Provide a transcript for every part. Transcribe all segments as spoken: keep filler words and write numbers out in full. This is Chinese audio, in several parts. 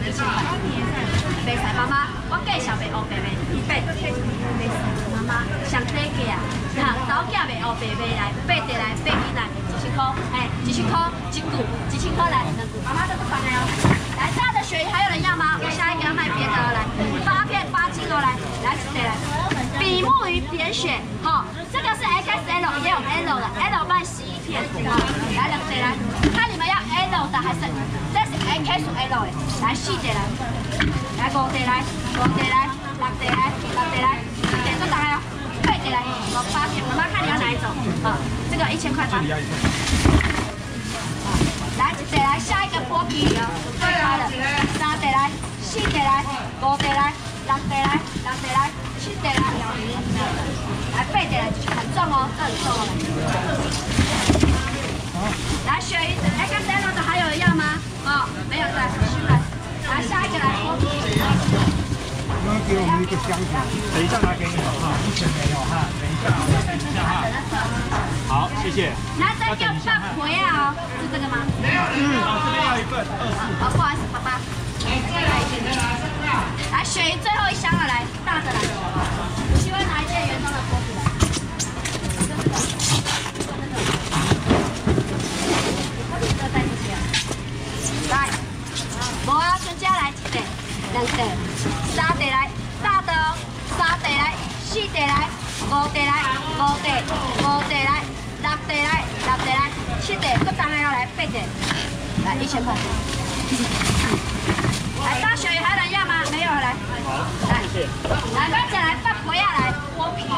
一千块。袂使，妈妈，我计小袂黑白袂，八，妈妈上低价啊，哈，早价袂黑白袂来，八地来，八斤来，一千块，哎，一千块一股，一千块来两股，妈妈这不烦的哦。来，大的鳕鱼还有人要吗？我下一个要卖别的哦，来，八片八斤哦，来，来几对来？比目鱼扁鳕，好，这个是 X L 也有 L 的 ，L 卖十一片，好，来两对来，看你们要 L 的还是？这是 X L 的，来四对来。来五地来，五地来，六地来，六地来，七地做大哦，八地来，五八地，妈妈看你要哪一种？啊，这个一千块吧。来一地来，下一个剥皮鱼哦，最快的，三地来，四地来，五地来，六地来，六地来，七地来，来八地来，很重哦，这很重哦。来鳕鱼 X L 的还有人要吗？哦，没有的，去了。来下一个来剥皮。 刚刚给我们一个香肠，等一下拿给你们哈，目前没有哈，等一下，等一下哈。好，谢谢。 来，再给我放回啊哦，是这个吗？ 没有，嗯，这边要一份，二十。 哦，不好意思，爸爸。来，鳕鱼最后一箱了，来，大的来。请问哪一件原装的剥皮来？来，无啊，全家来一袋。两地、三地来，大的哦，三地来，四地来，五地来，五地，五地来，六地来，六地来，七地，各单还要来八地，来一千块。来大鳕鱼还有人要吗？没有，来。好，来，谢谢。来，刚才来放回下来剥皮。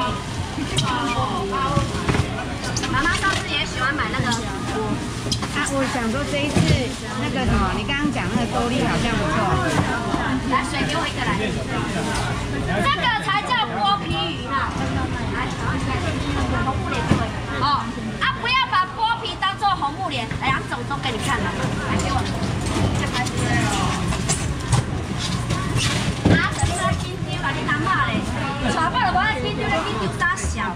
妈妈上次也喜欢买那个。 啊，我想说这一次那个什么，你刚刚讲那个多利好像不错。 来，水给我一个来，这个才叫剥皮鱼呢。来，红木莲给我一个。哦，啊，不要把剥皮当做红木莲，两种都给你看了。来，给我。啊，这是金丢啦，你拿嘛嘞？全部都我爱金丢嘞，金丢大小。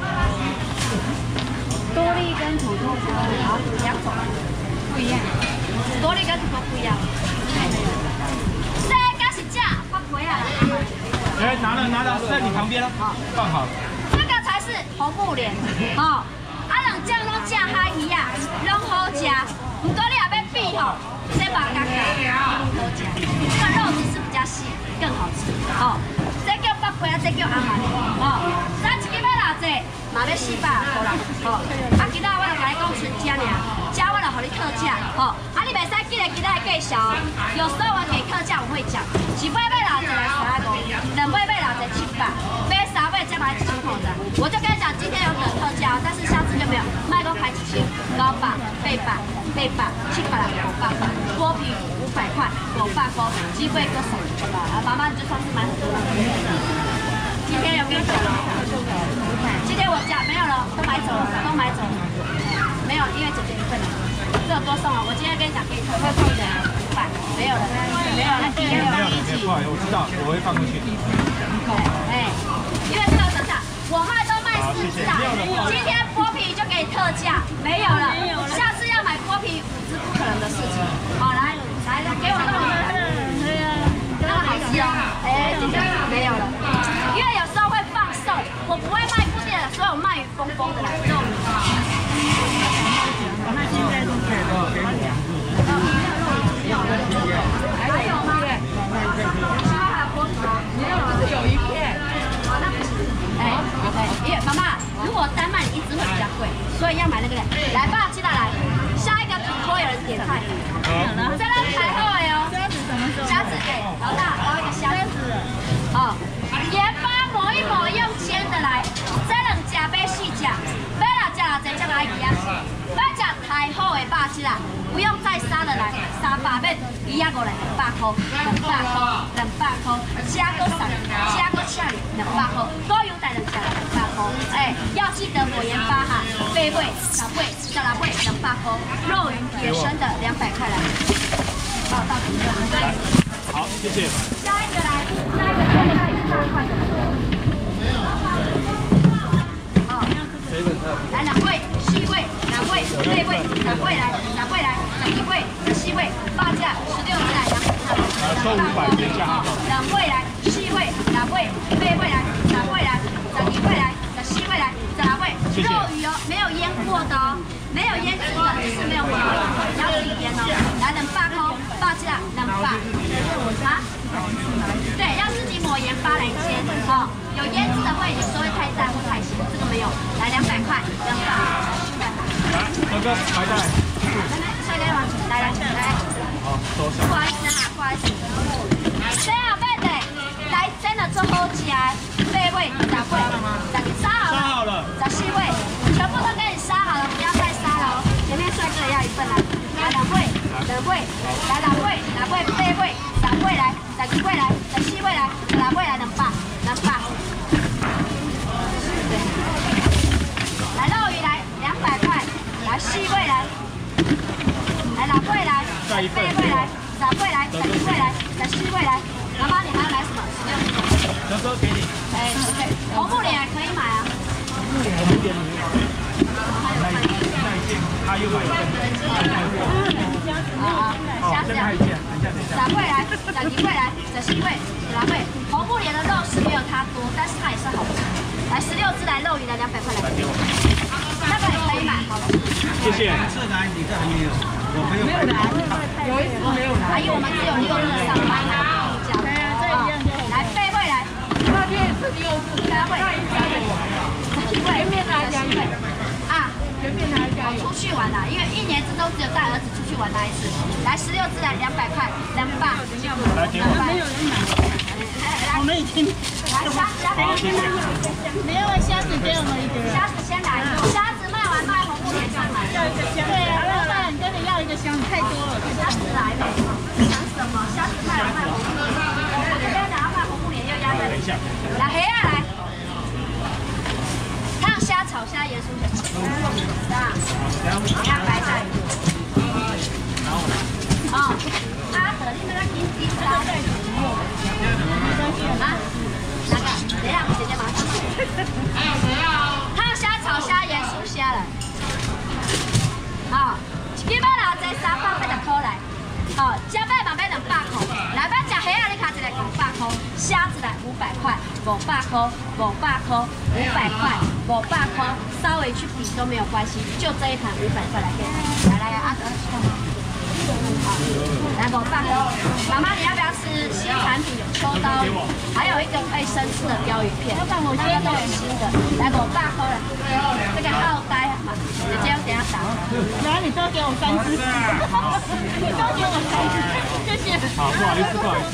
多利跟土豆差两种不一样， 多利跟土豆不一样。这个是价，放回来。 哎，拿了拿了，在你旁边了，放好。 这个才是红木莲，哦，啊，人酱拢正嗨鱼啊，拢好食。不过你也要比吼，这把刚刚好食，这个肉质是比较细，更好吃。哦，这叫北皮啊，这叫阿妈莲。哦，咱一斤要偌济？嘛要四百多啦，吼！啊，今仔我就甲你讲纯价尔，价我就互你特价，吼！啊，你袂使记得今仔的计小哦，有时候我给特价我会讲，一杯买偌济来三百五，两杯买偌济七百，买三杯再买一千块的。我就跟你讲，今天有个特价，但是下次就没有，卖都排一千，高百、八百、八百、七百啦，五百块，剥皮五百块，五百块，鸡贵个手，对吧？啊，妈妈你就算是买很多了。今天有跟你讲了，今天我讲没有了，都买走了，都买走了，没有，因为姐姐一份了，这有多送了。我今天跟你讲，给你特惠送的五百，没有了，没有了，一没有了，一起。 不好意思，我知道，我会放过去。 哎，因为这个特价，我卖都卖四只啊，今天剥皮就给你特价，没有了，下次要买剥皮五只不可能的事情。好，来来来，给我弄一个，这个好吃哦，哎，姐姐没有了。因为有时候会放送，我不会卖固定的，所以我卖鱼丰丰的来肉。 那现在是给多少？给你。还有吗？ 希望还有锅头。没有，只有一片。哦，那不行。哎，对，因为妈妈，如果单卖一只会比较贵，所以要买那个的。来吧，记得来。下一个主播有人点菜。好。这个台后的哦。虾子什么时候？虾子哎，老大，捞一个虾子。哦。盐巴抹一抹，用煎的来。这两只买四只，买六只六只，才来鱼啊。买只太好的肉质啦，不用再杀了来，三百买鱼啊五来两百块，两百块，两百块，加个三，加个下里两百块，都有带两只两百块。哎，要记得抹盐巴哈，贝味、小贝、小辣贝两百块，肉鱼野生的两百块来。好，到这里。 好，谢谢。 下一个来，下一个再来一大块的。好，来两位，四位，两位，这位，两位来，两位来，十一位，十七位，报价十六只来，两百块。 收五百，原价哈。 两位来，四位，两位，八位来，三位来，十二位来，十四位来，十六位。肉鱼哦，没有腌过的哦，没有腌制的，就是没有麻油，要自己腌哦。来，两百块，报价两百。啊？对，要自己抹盐巴来煎哦。有腌制的会有时候会太淡或太咸，这个没有。来，两百块，两百。 来，哥哥，白带。 来来，帅哥吗？来来来。 好，多少？ 不好意思哈，不好意思。这样妹的，来真的做好吃，八位、十位、十杀好了， 杀好了， 十四位，全部都给你杀好了，不要再杀了哦。前面帅哥也要一份来，来两位，两位，来两位，两位，八位，十位来，十二位来，十四位来，十六位来，两百，两百。来肉鱼来，两百块，来四位来。来两位来，八位来，十位来，十一位来，十四位来。妈妈，你还要来什么？ 哥哥给你。 哎 ，OK， 红布帘可以买啊。 红布帘没有。那一那一件，他又买一件。 啊啊，虾子啊。十位来，十一位来，十四位，十六位。红布帘的肉是没有它多，但是它也是好吃。来十六只来肉鱼的两百块来。 来给我。 那个也可以买，好吃。 谢谢。 是来你这还没有，我没有没有来，有一次没有来。 阿姨，我们只有六日上班啊，这样。 对啊，这一样就好。 来，背会来。 那天也是六次， 三位，三位， 前面来加一啊， 前面来加出去玩啦，因为一年只都只有带儿子出去玩那一次。来，十六只来两百块，两百。 来给我。 没有人买，我们已经。 来虾子，虾子， 没有虾子给我们一个。 虾子先来，虾子卖完卖红布帘上来。 要一个箱。对啊，老板跟你要一个箱，太多了。 虾子来了，想什么？虾子卖完卖红布帘，我这边想要卖红布帘又压在。 等一下。 来黑啊来。烫虾、炒虾、盐酥虾。啊，你看白菜。哦，阿德，你那个金鸡沙。啊？哪个？等一下，姐姐马上。烫虾、炒虾、盐酥虾来。好，基本上这三百八十块来。好，加倍嘛买两百块。来，要吃虾啊，你卡一个五百块。虾子来五百块，五百块，五百块，五百块，五百块，稍微去比都没有关系，就这一盘五百块来给你。来来来，阿德。好，来五百块。妈妈，你要不要吃新产品？有秋刀鱼，还有一个可以生吃的鲷鱼片，那个都是新的。来五百块了，这个奥呆嘛，姐姐等下打。 然后你多给我三只，你多给我三只，谢谢。 好，不好意思，不好意思。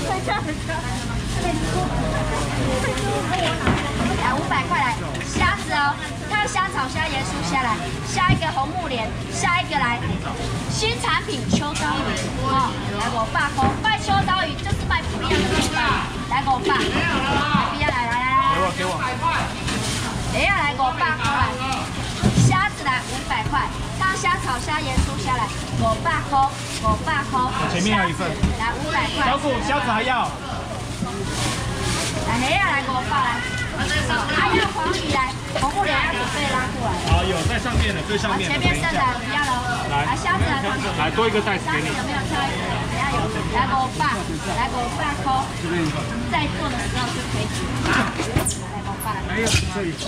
来五百块来，虾子哦，看虾炒虾、盐酥虾来，下一个红木莲，下一个来新产品秋刀鱼，哦，来五百块，卖秋刀鱼就是卖不一样的秋刀鱼，来五百，来不要来来来来， 给我给我。 等一下来五百块来，虾子来五百块，烫虾、炒虾、盐酥虾来五百块，五百块， 前面还有一份， 来五百块， 小虎虾子还要。 来黑啊来五百来。还要黄鱼来，红布帘要准备拉过来。 好，有在上面的，最上面的。 前面剩的不要了。来，虾子来， 来多一个袋子给你。 有没有挑一个？等下有。来五百，来五百块。在做的时候就可以取。来五百。 还有这里。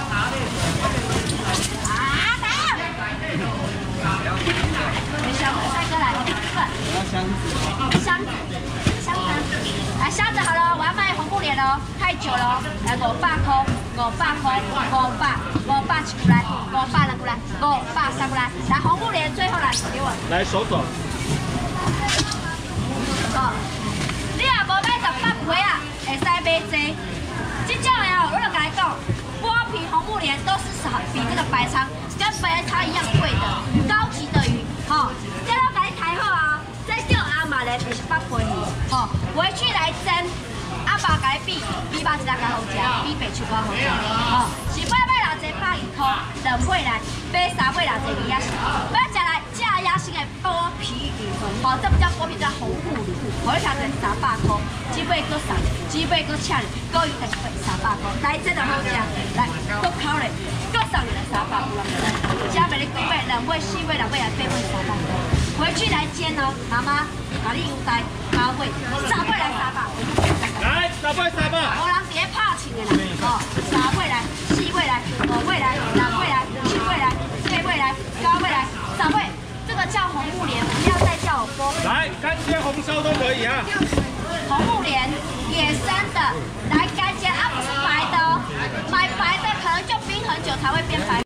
啊，来。没小帅哥来，箱子，箱子，箱子。来虾子好了，我要卖红布帘喽，太久了，来五百块，五百块，五百，五百一过来，五百两过来，五百三过来，来红布帘最后来给我。 来手走。 哦，你若无买十八块啊，会使买这，这种的哦，我就跟你讲，剥皮红布帘都是比这个白鲳跟白鲳一样贵的，高级的鱼，吼、哦，这都给你抬好啊。这叫阿玛嘞，就是八块鱼，吼，回去来蒸，阿爸给你比，比肉质较好食，比白手较好食，吼，是买买偌济百二块，两尾来，买三尾偌济鱼仔是，要食来正野生的剥皮鱼，吼，这不叫剥皮，叫红布鱼，我你听者三百块，鸡尾搁送，鸡尾搁请，搁鱼才一份三百块，来这就好食，来搁烤嘞，搁送你来三百块，加袂你几尾，两尾四尾六尾来八尾三百块。 回去来煎哦，妈妈把你有带包会，三尾来三百。 来，三百三百。 无人伫咧拍枪的啦，哦，三尾来，四尾来，五尾来，六尾来，七尾来，八尾来，九尾来，十尾。这个叫红木莲，不要再叫我波。 来，干煎红烧都可以啊。 红木莲，野生的，来干煎啊，不是白的哦，买白的可能就冰很久才会变白。